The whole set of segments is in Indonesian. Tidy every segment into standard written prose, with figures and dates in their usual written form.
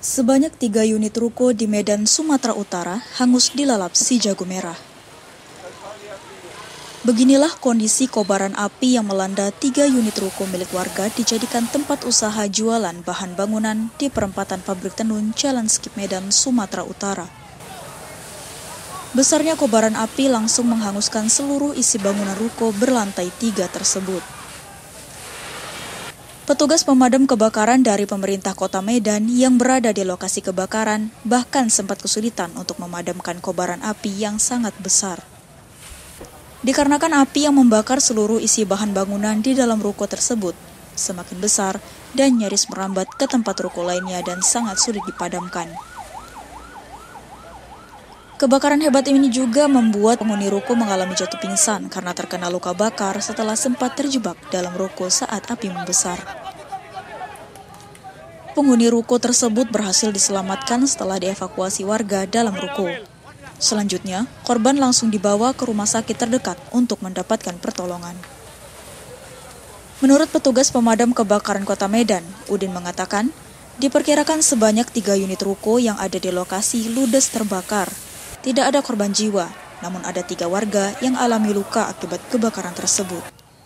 Sebanyak 3 unit ruko di Medan, Sumatera Utara hangus dilalap si jago merah. Beginilah kondisi kobaran api yang melanda 3 unit ruko milik warga dijadikan tempat usaha jualan bahan bangunan di perempatan Pabrik Tenun, Jalan Skip Medan, Sumatera Utara. Besarnya kobaran api langsung menghanguskan seluruh isi bangunan ruko berlantai 3 tersebut. Petugas pemadam kebakaran dari pemerintah Kota Medan yang berada di lokasi kebakaran bahkan sempat kesulitan untuk memadamkan kobaran api yang sangat besar. Dikarenakan api yang membakar seluruh isi bahan bangunan di dalam ruko tersebut semakin besar dan nyaris merambat ke tempat ruko lainnya dan sangat sulit dipadamkan. Kebakaran hebat ini juga membuat penghuni ruko mengalami jatuh pingsan karena terkena luka bakar setelah sempat terjebak dalam ruko saat api membesar. Penghuni ruko tersebut berhasil diselamatkan setelah dievakuasi warga dalam ruko. Selanjutnya, korban langsung dibawa ke rumah sakit terdekat untuk mendapatkan pertolongan. Menurut petugas pemadam kebakaran Kota Medan, Udin mengatakan, diperkirakan sebanyak 3 unit ruko yang ada di lokasi ludes terbakar. Tidak ada korban jiwa, namun ada 3 warga yang alami luka akibat kebakaran tersebut.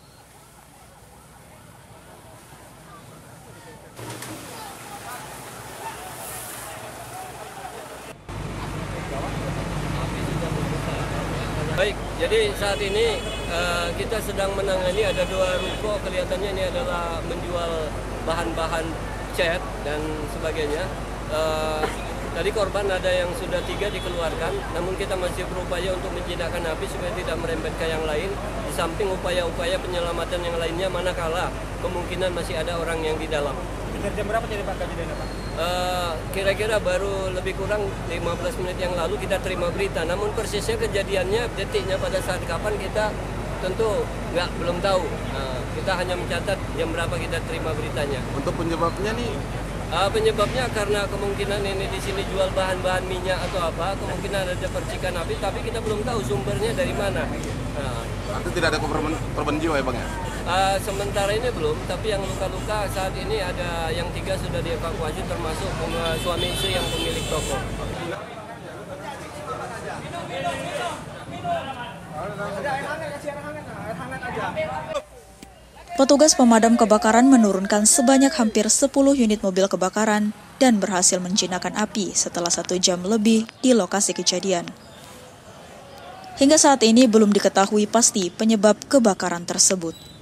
Baik, jadi saat ini kita sedang menangani ada 2 ruko, kelihatannya ini adalah menjual bahan-bahan cat dan sebagainya. Tadi korban ada yang sudah 3 dikeluarkan, namun kita masih berupaya untuk menjinakkan api supaya tidak merembet ke yang lain, di samping upaya-upaya penyelamatan yang lainnya manakala kemungkinan masih ada orang yang di dalam. Jam berapa jadi Pak kejadiannya Pak? Kira-kira baru lebih kurang 15 menit yang lalu kita terima berita, namun persisnya kejadiannya, detiknya pada saat kapan kita tentu belum tahu. Kita hanya mencatat jam berapa kita terima beritanya. Untuk penyebabnya nih? Penyebabnya karena kemungkinan ini di sini jual bahan-bahan minyak atau apa, kemungkinan ada percikan api, tapi kita belum tahu sumbernya dari mana. Artinya tidak ada korban jiwa ya Bang ya? Sementara ini belum, tapi yang luka-luka saat ini ada yang 3 sudah dievakuasi, termasuk suami istri yang pemilik toko. Petugas pemadam kebakaran menurunkan sebanyak hampir 10 unit mobil kebakaran dan berhasil menjinakkan api setelah 1 jam lebih di lokasi kejadian. Hingga saat ini belum diketahui pasti penyebab kebakaran tersebut.